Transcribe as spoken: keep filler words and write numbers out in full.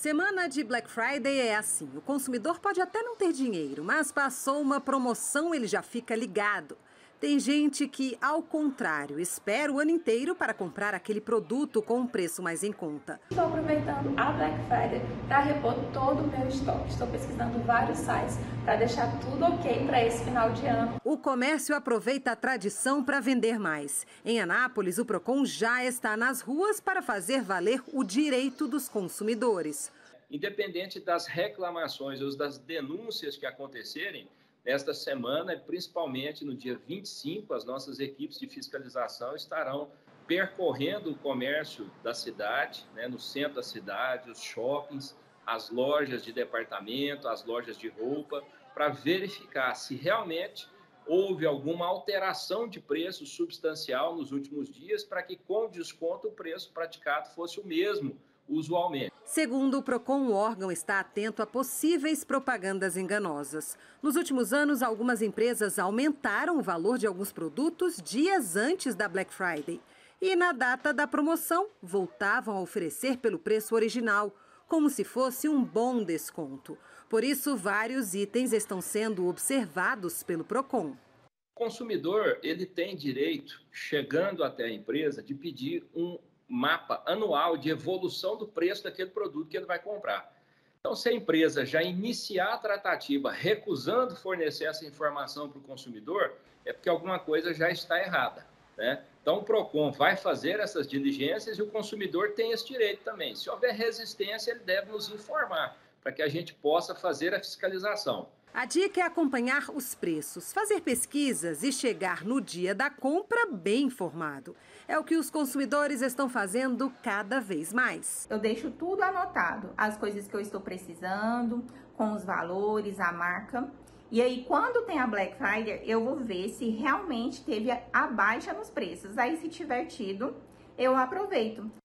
Semana de Black Friday é assim, o consumidor pode até não ter dinheiro, mas passou uma promoção, ele já fica ligado. Tem gente que, ao contrário, espera o ano inteiro para comprar aquele produto com um preço mais em conta. Estou aproveitando a Black Friday para repor todo o meu estoque. Estou pesquisando vários sites para deixar tudo ok para esse final de ano. O comércio aproveita a tradição para vender mais. Em Anápolis, o Procon já está nas ruas para fazer valer o direito dos consumidores. Independente das reclamações ou das denúncias que acontecerem, nesta semana, principalmente no dia vinte e cinco, as nossas equipes de fiscalização estarão percorrendo o comércio da cidade, né, no centro da cidade, os shoppings, as lojas de departamento, as lojas de roupa, para verificar se realmente houve alguma alteração de preço substancial nos últimos dias, para que com desconto o preço praticado fosse o mesmo usualmente. Segundo o Procon, o órgão está atento a possíveis propagandas enganosas. Nos últimos anos, algumas empresas aumentaram o valor de alguns produtos dias antes da Black Friday. E na data da promoção, voltavam a oferecer pelo preço original, como se fosse um bom desconto. Por isso, vários itens estão sendo observados pelo Procon. O consumidor, ele tem direito, chegando até a empresa, de pedir um mapa anual de evolução do preço daquele produto que ele vai comprar. Então, se a empresa já iniciar a tratativa recusando fornecer essa informação para o consumidor, é porque alguma coisa já está errada, né? Então, o Procon vai fazer essas diligências e o consumidor tem esse direito também. Se houver resistência, ele deve nos informar, para que a gente possa fazer a fiscalização. A dica é acompanhar os preços, fazer pesquisas e chegar no dia da compra bem informado. É o que os consumidores estão fazendo cada vez mais. Eu deixo tudo anotado, as coisas que eu estou precisando, com os valores, a marca. E aí, quando tem a Black Friday, eu vou ver se realmente teve a baixa nos preços. Aí, se tiver tido, eu aproveito.